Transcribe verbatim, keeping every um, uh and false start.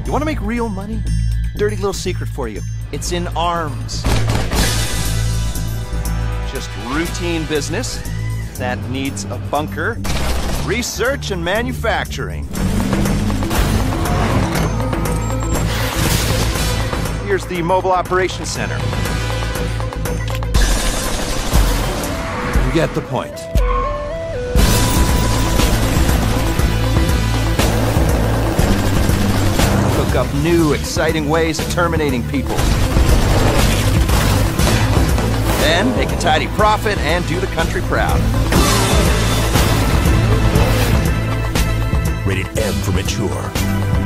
You want to make real money? Dirty little secret for you. It's in arms. Just routine business that needs a bunker, research, and manufacturing. Here's the Mobile Operations Center. You get the point. Cook up new, exciting ways of terminating people. Then make a tidy profit and do the country proud. Rated M for mature.